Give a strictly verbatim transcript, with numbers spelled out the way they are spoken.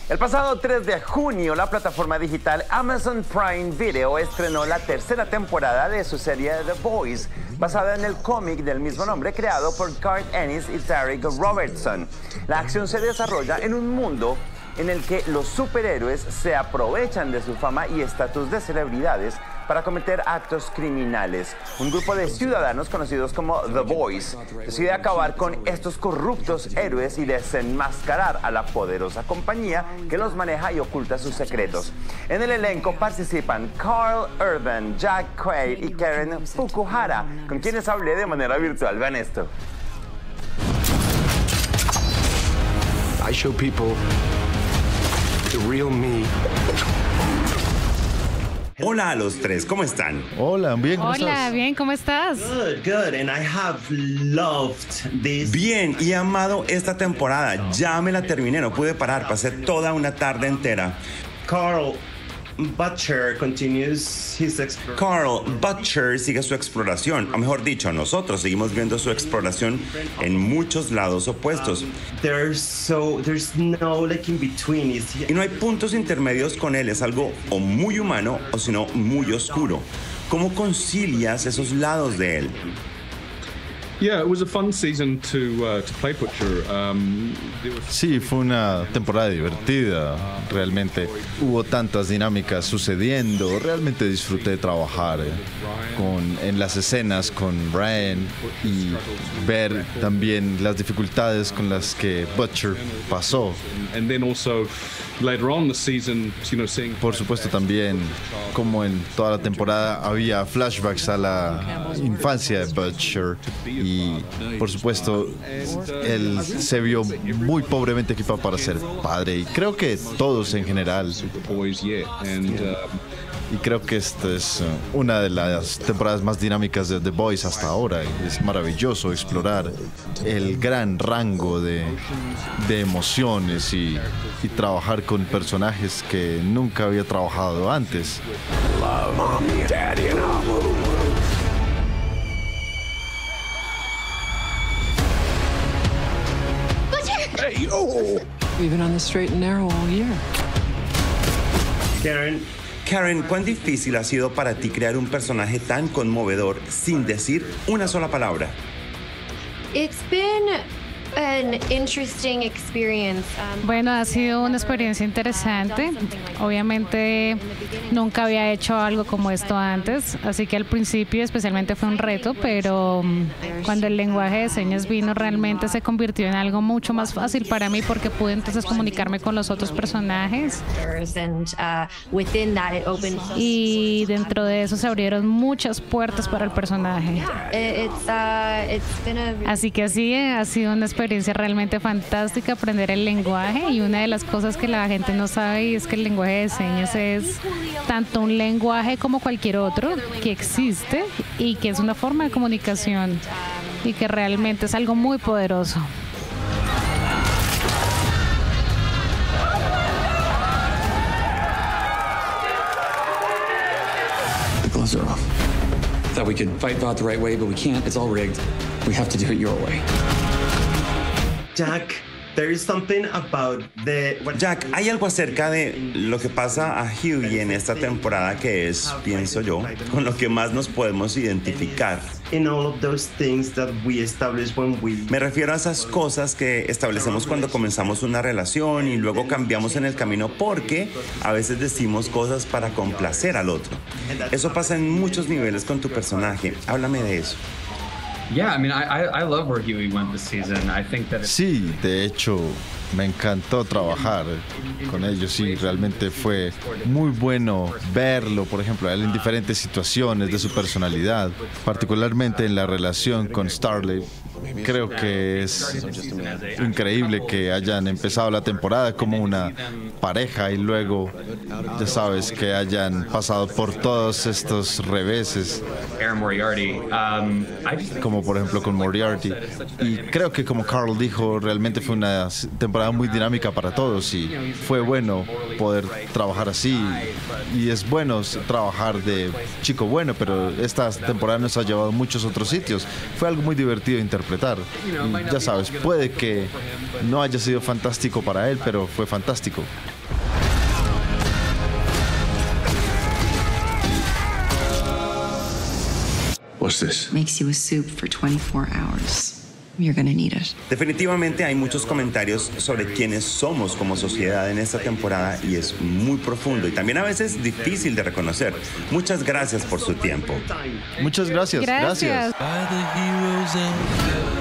El pasado tres de junio, la plataforma digital Amazon Prime Video estrenó la tercera temporada de su serie The Boys, basada en el cómic del mismo nombre creado por Garth Ennis y Tarek Robertson. La acción se desarrolla en un mundo en el que los superhéroes se aprovechan de su fama y estatus de celebridades para cometer actos criminales. Un grupo de ciudadanos conocidos como The Boys decide acabar con estos corruptos héroes y desenmascarar a la poderosa compañía que los maneja y oculta sus secretos. En el elenco participan Carl Urban, Jack Quaid y Karen Fukuhara, con quienes hablé de manera virtual. Vean esto. I show people the real me. Hola a los tres, ¿cómo están? Hola, bien, ¿cómo Hola, estás? bien, ¿cómo estás? Good, good, and I have loved this. Bien, y he amado esta temporada. Ya me la terminé, no pude parar, pasé toda una tarde entera. Carl Butcher continues his exploration. Carl Butcher sigue su exploración, o mejor dicho, nosotros seguimos viendo su exploración en muchos lados opuestos. There's so there's no like in between. Is Y no hay puntos intermedios con él, es algo o muy humano o sino muy oscuro. ¿Cómo concilias esos lados de él? Yeah, it was a fun season to uh, to play Butcher. Um, there was Sí, fue una temporada divertida, realmente. Hubo tantas dinámicas sucediendo, realmente disfruté de trabajar eh, con, en las escenas con Brian y ver también las dificultades con las que Butcher pasó. and then also later on the season, you know, seeing Por supuesto también, como en toda la temporada, había flashbacks a la infancia de Butcher y por supuesto él se vio muy pobremente equipado para ser padre y creo que todos en general. the boys yet, and uh, Y creo que esta es uh, una de las temporadas más dinámicas de The Boys hasta ahora. Es maravilloso explorar el gran rango de, de emociones y, y trabajar con personajes que nunca había trabajado antes. We've been on the straight and narrow all year. Karen. Karen, ¿cuán difícil ha sido para ti crear un personaje tan conmovedor sin decir una sola palabra? It's been an interesting experience. Um, Bueno, ha sido una experiencia interesante. Obviamente nunca había hecho algo como esto antes, así que al principio especialmente fue un reto, pero mm, cuando el lenguaje de señas vino realmente se convirtió en algo mucho más fácil para mí porque pude entonces comunicarme con los otros personajes and uh, within that, it opened. y dentro de eso se abrieron muchas puertas para el personaje. It's uh, it's been a. Así que sí, ha sido una experiencia realmente fantástica aprender el lenguaje y una de las cosas que la gente no sabe es que el lenguaje de señas es tanto un lenguaje como cualquier otro que existe y que es una forma de comunicación y que realmente es algo muy poderoso. The gloves are off. Thought we could fight Vought the right way, but we can't. It's all rigged. We have to do it your way. Jack, there is something about the what Jack, hay algo acerca de lo que pasa a Hughie en esta temporada que es, pienso yo, con lo que más nos podemos identificar. in all of those things that we establish when we. Me refiero a esas cosas que establecemos cuando comenzamos una relación y luego cambiamos en el camino porque a veces decimos cosas para complacer al otro. Eso pasa en muchos niveles con tu personaje. Háblame de eso. Yeah, I mean, I, I I love where Huey went this season. I think that it's, Sí, de hecho, me encantó trabajar con ellos y realmente fue muy bueno verlo, por ejemplo, a él en diferentes situaciones de su personalidad, particularmente en la relación con Starlight. Creo que es increíble que hayan empezado la temporada como una pareja y luego, ya sabes, que hayan pasado por todos estos reveses, Aaron Moriarty. Um, I just como por ejemplo con Moriarty. Y creo que como Carl dijo, realmente fue una temporada muy dinámica para todos y fue bueno poder trabajar así. Y es bueno trabajar de chico bueno, pero esta temporada nos ha llevado a muchos otros sitios. Fue algo muy divertido de interpretar. Y ya sabes, puede que no haya sido fantástico para él, pero fue fantástico. What's this? Makes you a soup for twenty-four hours. You're gonna need it. Definitivamente hay muchos comentarios sobre quiénes somos como sociedad en esta temporada y es muy profundo y también a veces difícil de reconocer. Muchas gracias por su tiempo. Muchas gracias. Gracias. gracias.